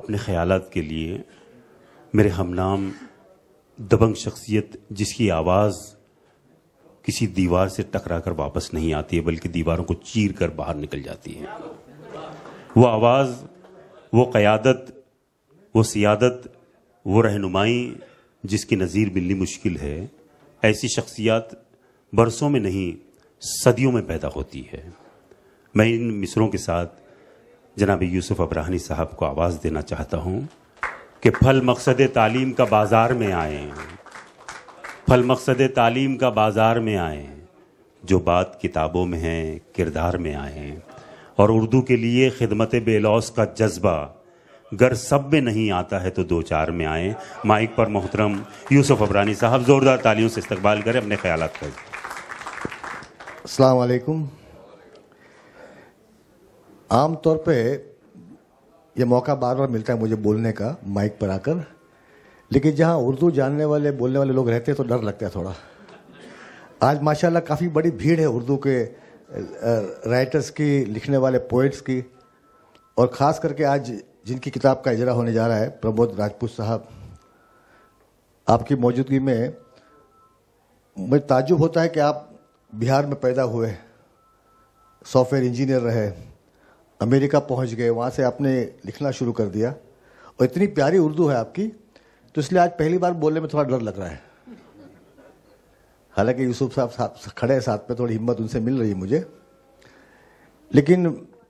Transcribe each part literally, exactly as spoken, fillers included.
अपने ख्यालात के लिए मेरे हमनाम दबंग शख्सियत जिसकी आवाज़ किसी दीवार से टकराकर वापस नहीं आती है बल्कि दीवारों को चीर कर बाहर निकल जाती है, वो आवाज़, वो क़यादत, वो सियादत, वो रहनुमाई जिसकी नज़ीर मिलनी मुश्किल है, ऐसी शख्सियत बरसों में नहीं सदियों में पैदा होती है। मैं इन मिसरों के साथ जनाब यूसुफ अब्राहनी साहब को आवाज़ देना चाहता हूँ कि फल मकसद तालीम का बाज़ार में आए, फल मकसद तालीम का बाज़ार में आए, जो बात किताबों में है किरदार में आए, और उर्दू के लिए खिदमत बेलौस का जज्बा गर सब में नहीं आता है तो दो चार में आए। माइक पर मोहतरम यूसुफ अब्राहनी साहब ज़ोरदार तालियों से इस्तकबाल करें अपने ख्यालात का। अस्सलाम वालेकुम। आम तौर पे ये मौका बार बार मिलता है मुझे बोलने का माइक पर आकर, लेकिन जहाँ उर्दू जानने वाले बोलने वाले लोग रहते हैं तो डर लगता है थोड़ा। आज माशाल्लाह काफ़ी बड़ी भीड़ है उर्दू के राइटर्स की, लिखने वाले पोइट्स की, और ख़ास करके आज जिनकी किताब का इजरा होने जा रहा है, प्रमोद राजपूत साहब, आपकी मौजूदगी में मुझे ताज्जुब होता है कि आप बिहार में पैदा हुए, सॉफ्टवेयर इंजीनियर रहे, अमेरिका पहुंच गए, वहाँ से आपने लिखना शुरू कर दिया, और इतनी प्यारी उर्दू है आपकी, तो इसलिए आज पहली बार बोलने में थोड़ा डर लग रहा है। हालांकि यूसुफ साहब साथ खड़े हैं साथ पे, थोड़ी हिम्मत उनसे मिल रही है मुझे। लेकिन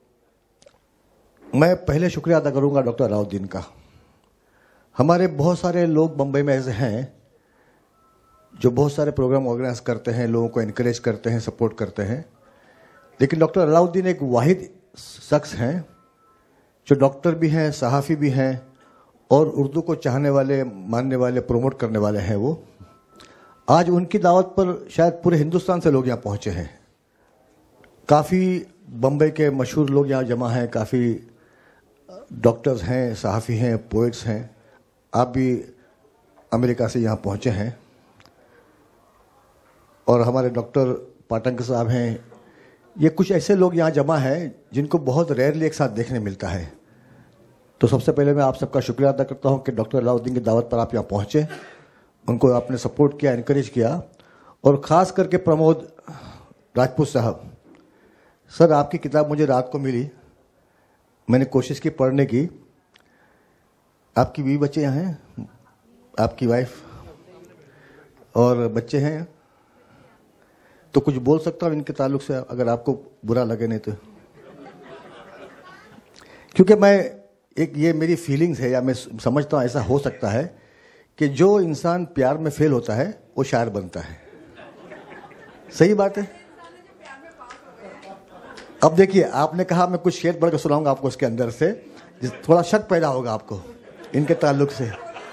मैं पहले शुक्रिया अदा करूंगा डॉक्टर अलाउद्दीन का। हमारे बहुत सारे लोग बम्बई में ऐसे हैं जो बहुत सारे प्रोग्राम ऑर्गेनाइज करते हैं, लोगों को इनकरेज करते हैं, सपोर्ट करते हैं, लेकिन डॉक्टर अलाउद्दीन एक वाहिद शख्स हैं जो डॉक्टर भी हैं, सहाफ़ी भी हैं, और उर्दू को चाहने वाले, मानने वाले, प्रमोट करने वाले हैं। वो आज उनकी दावत पर शायद पूरे हिंदुस्तान से लोग यहाँ पहुँचे हैं। काफ़ी बम्बई के मशहूर लोग यहाँ जमा हैं, काफ़ी डॉक्टर्स हैं, सहाफ़ी हैं, पोइट्स हैं। आप भी अमेरिका से यहाँ पहुँचे हैं, और हमारे डॉक्टर पाटंकर साहब हैं। ये कुछ ऐसे लोग यहाँ जमा हैं जिनको बहुत रेयरली एक साथ देखने मिलता है। तो सबसे पहले मैं आप सबका शुक्रिया अदा करता हूँ कि डॉक्टर अलाउद्दीन की दावत पर आप यहाँ पहुँचे, उनको आपने सपोर्ट किया, इनकरेज किया, और ख़ास करके प्रमोद राजपूत साहब। सर, आपकी किताब मुझे रात को मिली, मैंने कोशिश की पढ़ने की। आपकी बीवी बच्चे यहाँ हैं, आपकी वाइफ और बच्चे हैं, तो कुछ बोल सकता हूँ इनके ताल्लुक से, अगर आपको बुरा लगे नहीं तो। क्योंकि मैं एक, ये मेरी फीलिंग्स है, या मैं समझता हूँ ऐसा हो सकता है कि जो इंसान प्यार में फेल होता है वो शायर बनता है। सही बात है। अब देखिए, आपने कहा मैं कुछ शेर पढ़ के सुनाऊंगा आपको उसके अंदर से, जिस थोड़ा शक पैदा होगा आपको इनके ताल्लुक से।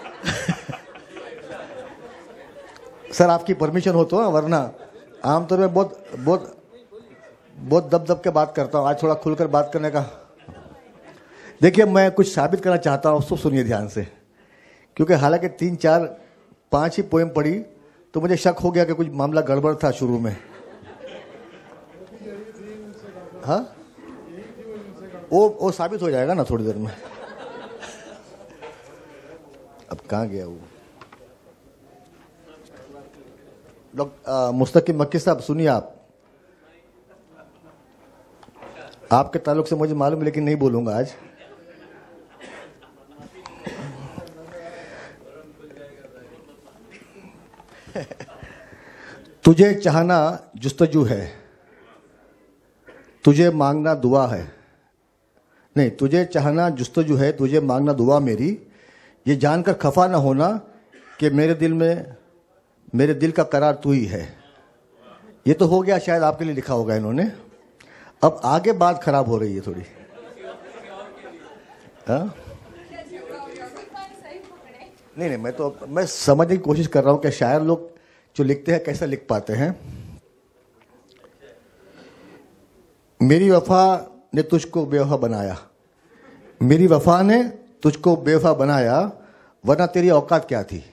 सर, आपकी परमिशन हो तो, वरना आमतौर में बहुत बहुत बहुत दब दब के बात करता हूँ, आज थोड़ा खुलकर बात करने का। देखिए, मैं कुछ साबित करना चाहता हूँ, सब सुनिए ध्यान से, क्योंकि हालांकि तीन चार पांच ही पोएम पढ़ी तो मुझे शक हो गया कि कुछ मामला गड़बड़ था शुरू में। हाँ, वो वो साबित हो जाएगा ना थोड़ी देर में। अब कहाँ गया वो डॉक्टर मुस्तकिम मक्की साहब? सुनिए, आप आपके ताल्लुक से मुझे मालूम है, लेकिन नहीं बोलूंगा आज। तुझे चाहना जुस्तजू है, तुझे मांगना दुआ है। नहीं, तुझे चाहना जुस्तजू है, तुझे मांगना दुआ मेरी, ये जानकर खफा ना होना कि मेरे दिल में, मेरे दिल का करार तू ही है। ये तो हो गया, शायद आपके लिए लिखा होगा इन्होंने। अब आगे बात खराब हो रही है थोड़ी। हाँ, नहीं नहीं, मैं तो मैं समझने की कोशिश कर रहा हूं कि शायर लोग जो लिखते हैं कैसे लिख पाते हैं। मेरी वफा ने तुझको बेवफा बनाया, मेरी वफा ने तुझको बेवफा बनाया, वरना तेरी औकात क्या थी।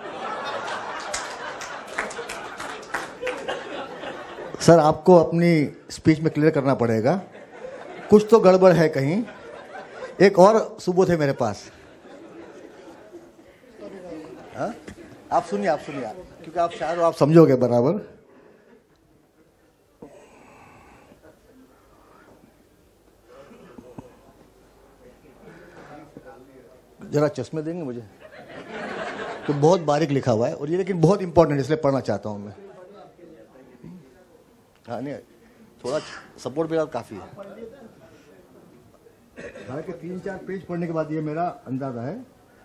सर, आपको अपनी स्पीच में क्लियर करना पड़ेगा, कुछ तो गड़बड़ है कहीं। एक और सबूत है मेरे पास। आप सुनिए आप सुनिए क्योंकि आप शायर हो, आप समझोगे बराबर। जरा चश्मे देंगे मुझे, तो बहुत बारीक लिखा हुआ है और ये लेकिन बहुत इंपॉर्टेंट, इसलिए पढ़ना चाहता हूं मैं। हाँ नहीं, थोड़ा सपोर्ट मेरा काफी है। हालांकि तीन चार पेज पढ़ने के बाद ये मेरा अंदाजा है।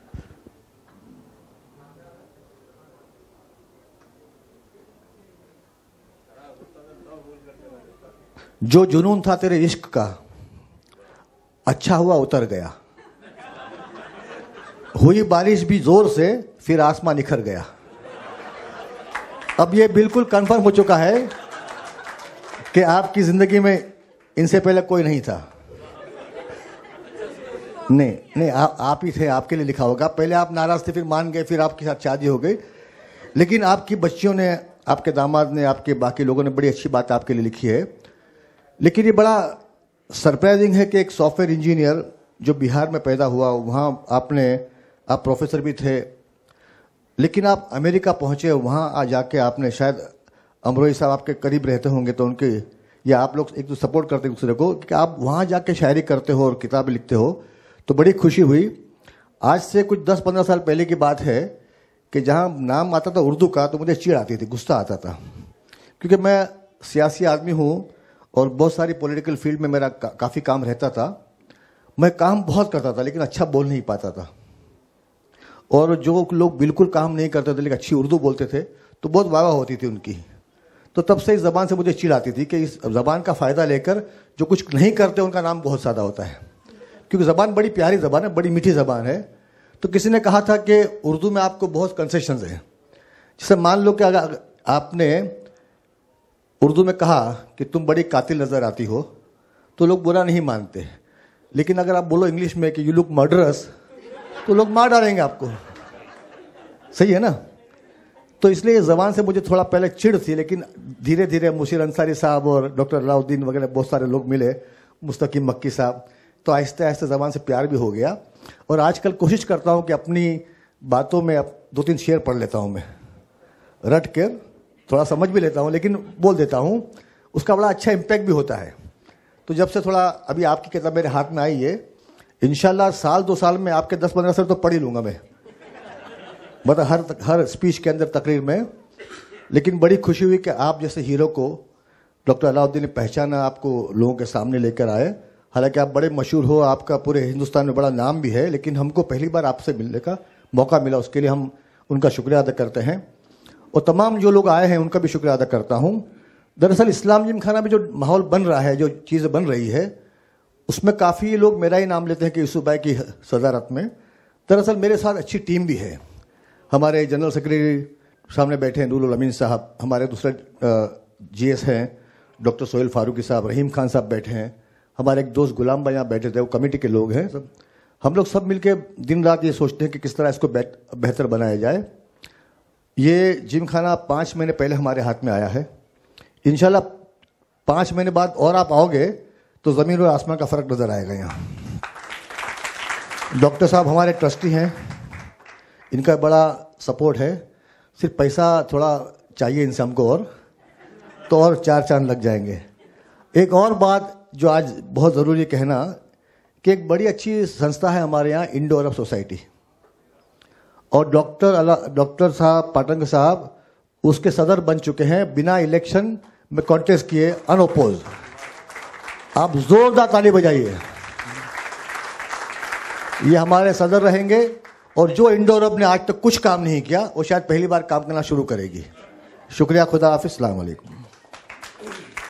जो जुनून था तेरे इश्क का, अच्छा हुआ उतर गया। हुई बारिश भी जोर से, फिर आसमान निखर गया। अब ये बिल्कुल कंफर्म हो चुका है कि आपकी जिंदगी में इनसे पहले कोई नहीं था। नहीं नहीं आ, आप ही थे, आपके लिए लिखा होगा। पहले आप नाराज थे, फिर मान गए, फिर आपके साथ शादी हो गई। लेकिन आपकी बच्चियों ने, आपके दामाद ने, आपके बाकी लोगों ने बड़ी अच्छी बात आपके लिए लिखी है। लेकिन ये बड़ा सरप्राइजिंग है कि एक सॉफ्टवेयर इंजीनियर जो बिहार में पैदा हुआ, वहाँ आपने, आप प्रोफेसर भी थे, लेकिन आप अमेरिका पहुंचे, वहाँ आ जाके आपने, शायद अमरोही साहब आपके करीब रहते होंगे तो उनके, या आप लोग एक तो सपोर्ट करते हैं दूसरे को, कि आप वहाँ जाके शायरी करते हो और किताबें लिखते हो, तो बड़ी खुशी हुई। आज से कुछ दस पंद्रह साल पहले की बात है कि जहाँ नाम आता था उर्दू का तो मुझे चिढ़ आती थी, गुस्सा आता था, क्योंकि मैं सियासी आदमी हूँ और बहुत सारी पॉलिटिकल फील्ड में मेरा का, काफ़ी काम रहता था। मैं काम बहुत करता था लेकिन अच्छा बोल नहीं पाता था, और जो लोग बिल्कुल काम नहीं करते थे लेकिन अच्छी उर्दू बोलते थे तो बहुत वाह वाह होती थी उनकी। तो तब से इस जबान से मुझे चिढ़ आती थी कि इस जबान का फ़ायदा लेकर जो कुछ नहीं करते उनका नाम बहुत ज़्यादा होता है, क्योंकि ज़बान बड़ी प्यारी ज़बान है, बड़ी मीठी ज़बान है। तो किसी ने कहा था कि उर्दू में आपको बहुत कंसेशंस हैं। जैसे मान लो कि अगर आपने उर्दू में कहा कि तुम बड़ी कातिल नज़र आती हो तो लोग बुरा नहीं मानते, लेकिन अगर आप बोलो इंग्लिश में कि यू लुक मर्डरस तो लोग मार डालेंगे आपको। सही है ना? तो इसलिए ज़बान से मुझे थोड़ा पहले चिढ़ थी, लेकिन धीरे धीरे मुशीर अंसारी साहब और डॉक्टर अलाउद्दीन वगैरह बहुत सारे लोग मिले, मुस्तकीम मक्की साहब, तो आहिस्ते आहिस्ते ज़बान से प्यार भी हो गया। और आजकल कोशिश करता हूँ कि अपनी बातों में दो तीन शेर पढ़ लेता हूँ, मैं रट कर थोड़ा समझ भी लेता हूँ लेकिन बोल देता हूँ, उसका बड़ा अच्छा इम्पैक्ट भी होता है। तो जब से थोड़ा अभी आपकी किताब मेरे हाथ में आई है, इंशाल्लाह साल दो साल में आपके दस पंद्रह शेर तो पढ़ ही लूँगा मैं, मतलब हर हर स्पीच के अंदर, तकरीर में। लेकिन बड़ी खुशी हुई कि आप जैसे हीरो को डॉक्टर अलाउद्दीन ने पहचाना, आपको लोगों के सामने लेकर आए। हालांकि आप बड़े मशहूर हो, आपका पूरे हिंदुस्तान में बड़ा नाम भी है, लेकिन हमको पहली बार आपसे मिलने का मौका मिला, उसके लिए हम उनका शुक्रिया अदा करते हैं। और तमाम जो लोग आए हैं उनका भी शुक्रिया अदा करता हूँ। दरअसल इस्लाम जिमखाना में जो माहौल बन रहा है, जो चीज़ें बन रही है, उसमें काफ़ी लोग मेरा ही नाम लेते हैं कि यूसुफ भाई की सदारत में। दरअसल मेरे साथ अच्छी टीम भी है। हमारे जनरल सेक्रेटरी सामने बैठे हैं नूरुल अमीन साहब, हमारे दूसरे जी एस हैं डॉक्टर सोहेल फारूकी साहब, रहीम खान साहब बैठे हैं, हमारे एक दोस्त गुलाम भाई यहाँ बैठे थे, वो कमेटी के लोग हैं सब। हम लोग सब मिलके दिन रात ये सोचते हैं कि किस तरह इसको बेहतर बनाया जाए। ये जिम खाना पाँच महीने पहले हमारे हाथ में आया है। इंशाल्लाह पाँच महीने बाद और आप आओगे तो ज़मीन और आसमान का फ़र्क नज़र आएगा यहाँ। डॉक्टर साहब हमारे ट्रस्टी हैं, इनका बड़ा सपोर्ट है। सिर्फ पैसा थोड़ा चाहिए इनसे हमको, और तो और चार चांद लग जाएंगे। एक और बात जो आज बहुत ज़रूरी कहना, कि एक बड़ी अच्छी संस्था है हमारे यहाँ, इंडो अरब सोसाइटी, और डॉक्टर अला डॉक्टर साहब पाटंग साहब उसके सदर बन चुके हैं, बिना इलेक्शन में कॉन्टेस्ट किए, अनओपोज। आप जोरदार ताली बजाइए। ये हमारे सदर रहेंगे, और जो इंडो अरब ने आज तक कुछ काम नहीं किया वो शायद पहली बार काम करना शुरू करेगी। शुक्रिया, खुदा हाफिज़, अस्सलाम वालेकुम।